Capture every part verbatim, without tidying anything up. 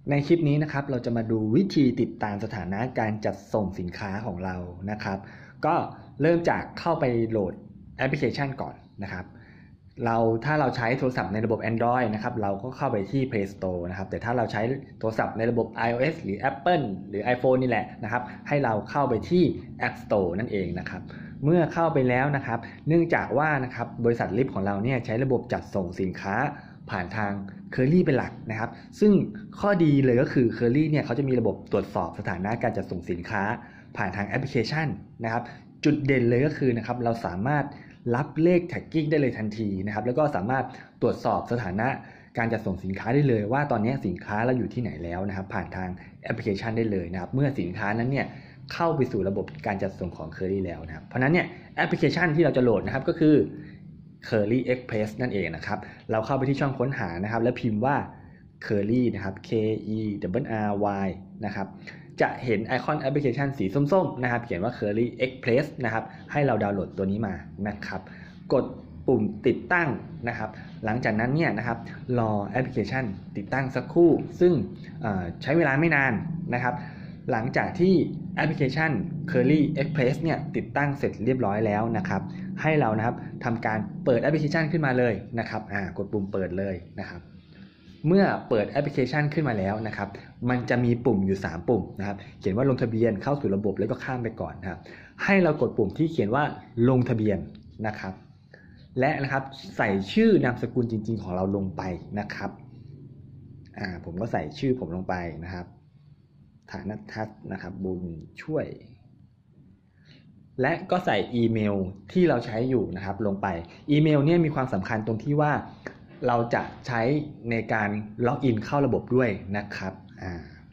ในคลิปนี้นะครับเราจะมาดูวิธีติดตามสถานะการจัดส่งสินค้าของเรานะครับก็เริ่มจากเข้าไปโหลดแอปพลิเคชันก่อนนะครับเราถ้าเราใช้โทรศัพท์ในระบบ Android นะครับเราก็เข้าไปที่ Play Store นะครับแต่ถ้าเราใช้โทรศัพท์ในระบบ iOS หรือ Apple หรือ iPhone นี่แหละนะครับให้เราเข้าไปที่ App Store นั่นเองนะครับเมื่อเข้าไปแล้วนะครับเนื่องจากว่านะครับบริษัทลิฟต์ของเราเนี่ยใช้ระบบจัดส่งสินค้าผ่านทาง Curly เป็นหลักนะครับซึ่งข้อดีเลยก็คือ Curly เนี่ยเขาจะมีระบบตรวจสอบสถานะการจัดส่งสินค้าผ่านทางแอปพลิเคชันนะครับจุดเด่นเลยก็คือนะครับเราสามารถรับเลขแท็กกิ้งได้เลยทันทีนะครับแล้วก็สามารถตรวจสอบสถานะการจัดส่งสินค้าได้เลยว่าตอนนี้สินค้าเราอยู่ที่ไหนแล้วนะครับผ่านทางแอปพลิเคชันได้เลยนะครับเมื่อสินค้านั้นเนี่ยเข้าไปสู่ระบบการจัดส่งของ Curly แล้วนะครับเพราะนั้นเนี่ยแอปพลิเคชันที่เราจะโหลดนะครับก็คือ Curly Express นั่นเองนะครับเราเข้าไปที่ช่องค้นหานะครับแล้วพิมพ์ว่า Curly นะครับ K E R R Y นะครับจะเห็นไอคอนแอปพลิเคชันสีส้มๆนะครับเขียนว่า Curly Express นะครับให้เราดาวน์โหลดตัวนี้มานะครับกดปุ่มติดตั้งนะครับหลังจากนั้นเนี่ยนะครับรอแอปพลิเคชันติดตั้งสักครู่ซึ่งใช้เวลาไม่นานนะครับหลังจากที่แอปพลิเคชัน Curly Express เนี่ยติดตั้งเสร็จเรียบร้อยแล้วนะครับให้เรานะครับทำการเปิดแอปพลิเคชันขึ้นมาเลยนะครับอ่ากดปุ่มเปิดเลยนะครับเมื่อเปิดแอปพลิเคชันขึ้นมาแล้วนะครับมันจะมีปุ่มอยู่สามปุ่มนะครับเขียนว่าลงทะเบียนเข้าสู่ระบบแล้วก็ข้ามไปก่อนนะครับให้เรากดปุ่มที่เขียนว่าลงทะเบียนนะครับและนะครับใส่ชื่อนามสกุลจริงๆของเราลงไปนะครับอ่าผมก็ใส่ชื่อผมลงไปนะครับฐานัทัศน์นะครับบุญช่วยและก็ใส่อีเมลที่เราใช้อยู่นะครับลงไปอีเมลเนี่ยมีความสำคัญตรงที่ว่าเราจะใช้ในการล็อกอินเข้าระบบด้วยนะครับอ่า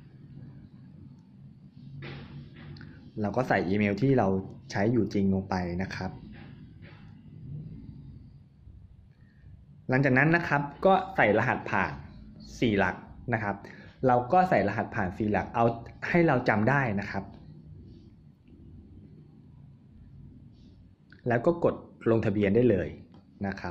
เราก็ใส่อีเมลที่เราใช้อยู่จริงลงไปนะครับหลังจากนั้นนะครับก็ใส่รหัสผ่านสี่หลักนะครับเราก็ใส่รหัสผ่านสี่หลักเอาให้เราจำได้นะครับแล้วก็กดลงทะเบียนได้เลยนะครับ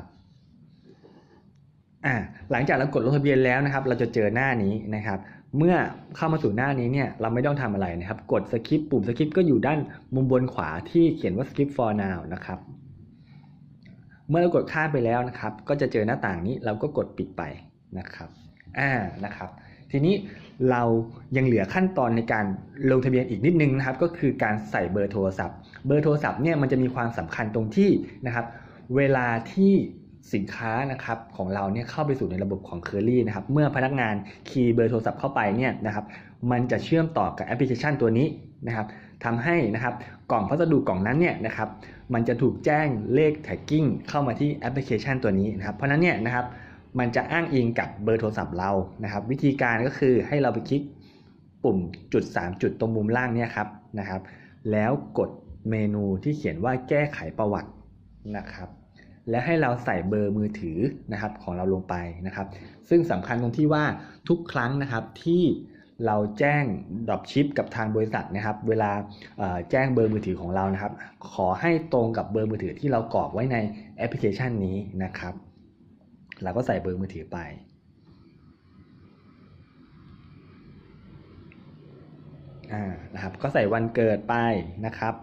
อ่าหลังจากเรากดลงทะเบียนแล้วนะครับเราจะเจอหน้านี้นะครับเมื่อเข้ามาสู่หน้านี้เนี่ยเราไม่ต้องทำอะไรนะครับกดสคิปปุ่มสคิปก็อยู่ด้านมุมบนขวาที่เขียนว่า skip for now นะครับเมื่อเรากดข้ามไปแล้วนะครับก็จะเจอหน้าต่างนี้เราก็กดปิดไปนะครับอ่านะครับทีนี้เรายังเหลือขั้นตอนในการลงทะเบียนอีกนิดนึงนะครับก็คือการใส่เบอร์โทรศัพท์เบอร์โทรศัพท์เนี่ยมันจะมีความสำคัญตรงที่นะครับเวลาที่สินค้านะครับของเราเนี่ยเข้าไปสู่ในระบบของ Curly นะครับเมื่อพนักงานคีย์เบอร์โทรศัพท์เข้าไปเนี่ยนะครับมันจะเชื่อมต่อกับแอปพลิเคชันตัวนี้นะครับทำให้นะครับกล่องพัสดุกล่องนั้นเนี่ยนะครับมันจะถูกแจ้งเลขแท็กกิ้งเข้ามาที่แอปพลิเคชันตัวนี้นะครับเพราะนั้นเนี่ยนะครับมันจะอ้างอิงกับเบอร์โทรศัพท์เรานะครับวิธีการก็คือให้เราไปคลิกปุ่มจุดสามจุดตรงมุมล่างเนี่ยครับนะครับแล้วกดเมนูที่เขียนว่าแก้ไขประวัตินะครับและให้เราใส่เบอร์มือถือนะครับของเราลงไปนะครับซึ่งสำคัญตรงที่ว่าทุกครั้งนะครับที่เราแจ้งดรอปชิปกับทางบริษัทนะครับเวลาแจ้งเบอร์มือถือของเรานะครับขอให้ตรงกับเบอร์มือถือที่เรากรอกไว้ในแอปพลิเคชันนี้นะครับเราก็ใส่เบอร์มือถือไปอ่านะครับก็ใส่วันเกิดไปนะครับ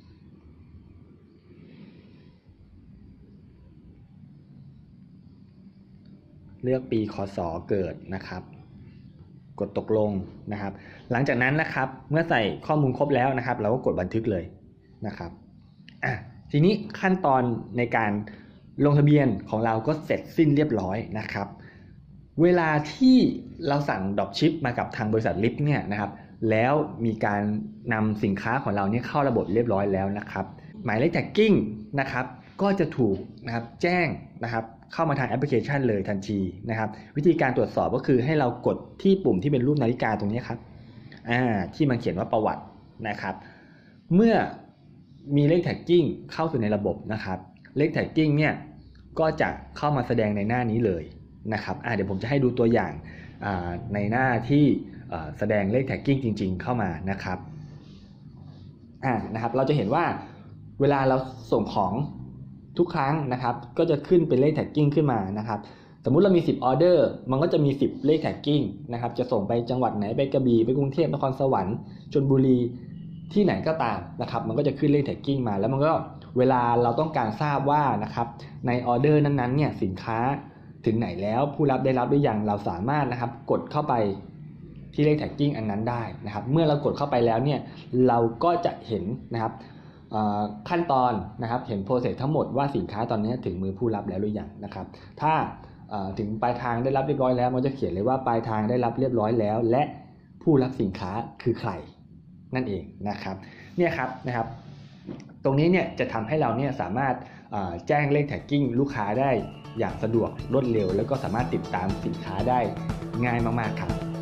เลือกปีคศเกิดนะครับกดตกลงนะครับหลังจากนั้นนะครับเมื่อใส่ข้อมูลครบแล้วนะครับเราก็กดบันทึกเลยนะครับอ่ะทีนี้ขั้นตอนในการลงทะเบียนของเราก็เสร็จสิ้นเรียบร้อยนะครับเวลาที่เราสั่งดรอปชิปมากับทางบริษัทลิฟต์เนี่ยนะครับแล้วมีการนำสินค้าของเราเนี่ยเข้าระบบเรียบร้อยแล้วนะครับหมายเลขแท็กกิ้งนะครับก็จะถูกนะครับแจ้งนะครับเข้ามาทางแอปพลิเคชันเลยทันทีนะครับวิธีการตรวจสอบก็คือให้เรากดที่ปุ่มที่เป็นรูปนาฬิกาตรงนี้ครับอ่าที่มันเขียนว่าประวัตินะครับเมื่อมีเลขแท็กกิ้งเข้าสู่ในระบบนะครับเลขแท็กกิ้งเนี่ยก็จะเข้ามาแสดงในหน้านี้เลยนะครับอ่าเดี๋ยวผมจะให้ดูตัวอย่างอ่าในหน้าที่แสดงเลขแท็กกิ้งจริงๆเข้ามานะครับอ่านะครับเราจะเห็นว่าเวลาเราส่งของทุกครั้งนะครับก็จะขึ้นเป็นเลขแท็กกิ้งขึ้นมานะครับสมมุติเรามีสิบออเดอร์มันก็จะมีสิบเลขแท็กกิ้งนะครับจะส่งไปจังหวัดไหนไปกระบี่ไปกรุงเทพนครสวรรค์ชลบุรีที่ไหนก็ตามนะครับมันก็จะขึ้นเลขแท็กกิ้งมาแล้วมันก็เวลาเราต้องการทราบว่านะครับในออเดอร์นั้นๆเนี่ยสินค้าถึงไหนแล้วผู้รับได้รับหรือยังเราสามารถนะครับกดเข้าไปที่เลขแท็กกิ้งอันนั้นได้นะครับเมื่อเรากดเข้าไปแล้วเนี่ยเราก็จะเห็นนะครับขั้นตอนนะครับเห็นโปรเซสทั้งหมดว่าสินค้าตอนนี้ถึงมือผู้รับแล้วหรือยังนะครับถ้าถึงปลายทางได้รับเรียบร้อยแล้วมันจะเขียนเลยว่าปลายทางได้รับเรียบร้อยแล้วและผู้รับสินค้าคือใครนั่นเองนะครับเนี่ยครับนะครับตรงนี้เนี่ยจะทำให้เราเนี่ยสามารถแจ้งเลขแท็กกิ้งลูกค้าได้อย่างสะดวกรวดเร็วแล้วก็สามารถติดตามสินค้าได้ง่ายมากๆครับ